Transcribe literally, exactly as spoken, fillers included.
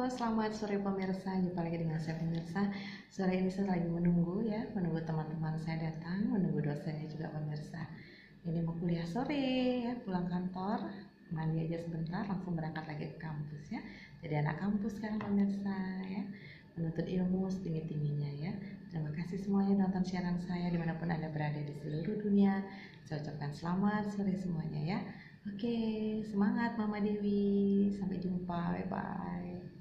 selamat sore pemirsa. Jumpa lagi dengan saya pemirsa. Sore ini saya lagi menunggu ya, menunggu teman-teman saya datang, menunggu dosennya juga pemirsa. Ini mau kuliah sore ya, pulang kantor, mandi aja sebentar, langsung berangkat lagi ke kampus ya. Jadi anak kampus sekarang pemirsa ya, menuntut ilmu setinggi-tingginya ya. Terima kasih semuanya nonton siaran saya dimanapun Anda berada di seluruh dunia. Saya ucapkan selamat sore semuanya ya. Oke, semangat Mama Dewi. Sampai jumpa. Bye-bye.